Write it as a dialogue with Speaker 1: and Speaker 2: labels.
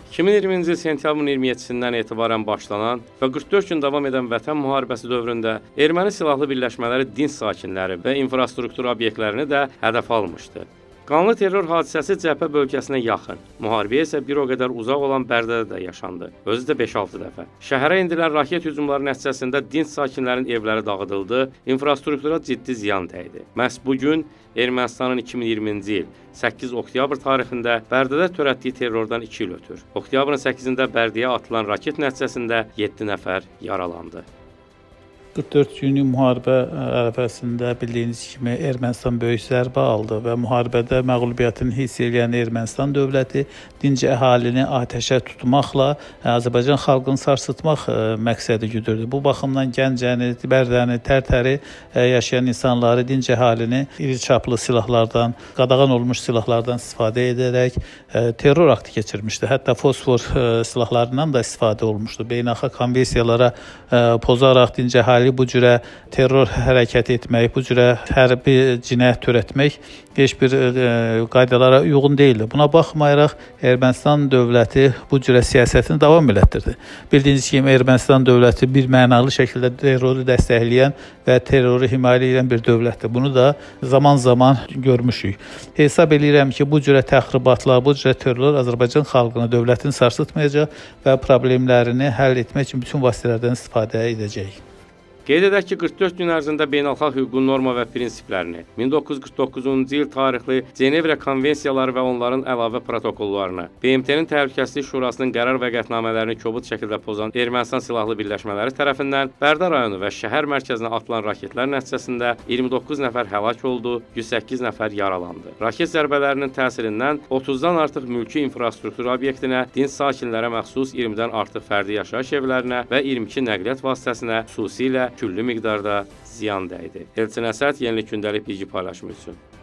Speaker 1: 2020-ci il sentyabrın 27-sindən etibarən başlanan və 44 gün davam edən Vətən müharibəsi dövründə erməni silahlı birləşmələri dinc sakinləri və infrastruktur obyektlərini də hədəf almışdı. Qanlı terror hadisəsi cəbhə bölgəsinə yaxın, müharibəyə isə bir o qədər uzaq olan Bərdədə də yaşandı, özü də 5-6 dəfə. Şəhərə endilən raket hücumları nəticəsində dinc sakinlərin evləri dağıdıldı, infrastruktura ciddi ziyan dəydi. Məhz bu gün Ermənistanın 2020-ci il 8 oktyabr tarixində Bərdədə törətdiyi terrordan 2 il ötür. Oktyabrın 8-də Bərdəyə atılan raket nəticəsində 7 nəfər yaralandı.
Speaker 2: 44 günlük müharibə ərəfəsində bildiyiniz kimi Ermənistan böyük zərbə aldı və müharibədə məğlubiyyətini hiss edən Ermənistan dövləti dinc əhalini atəşə tutmaqla Azərbaycan xalqını sarsıtmaq məqsədi güdürdü. Bu baxımdan Gəncəni, Bərdəni, Tərtəri yaşayan insanları, dinc əhalini iri çaplı silahlardan, qadağan olmuş silahlardan istifadə edərək terror aktı keçirmişdi. Hətta fosfor silahlarından da istifadə olmuşdu. Beynəlxalq konvensiyalara pozaraq dinc əhali bu cürə terror hərəkət etmək, bu cürə hərbi cinayət törətmək heç bir qaydalara uyğun deyildi. Buna baxmayaraq Ermənistan dövləti bu cürə siyasətini davam elətdirdi. Bildiyiniz kimi Ermənistan dövləti bir mənalı şəkildə terroru dəstəkləyən və terroru himayə edən bir dövlətdir. Bunu da zaman-zaman görmüşük. Hesab edirəm ki, bu cürə təxribatlar, bu cürə terrorlar Azərbaycan xalqını, dövlətini sarsıtmayacaq və problemlərini həll etmək üçün bütün vasitələrdən istifadə edəcək.
Speaker 1: Qeyd edək ki, 44 gün ərzində beynəlxalq hüququn norma və prinsiplərini, 1949-cu il tarixli Cenevrə konvensiyaları və onların əlavə protokollarını, BMT-nin Təhlükəsizlik Şurasının qərar və qətnamələrini kobud şəkildə pozan Ermənistan silahlı birləşmələri tərəfindən Bərdə rayonu və şəhər mərkəzinə atılan raketlər nəticəsində 29 nəfər həlak oldu, 108 nəfər yaralandı. Raket zərbələrinin təsirindən 30-dan artıq mülki infrastruktur obyektinə, dinc sakinlərə məxsus 20-dən artıq fərdi yaşayış evlərinə və 22 nəqliyyat vasitəsinə xüsusilə küllü miqdarda ziyan dəydi. Elçin Əsəd, Yenilik Gündəlik bilgi paylaşımı üçün.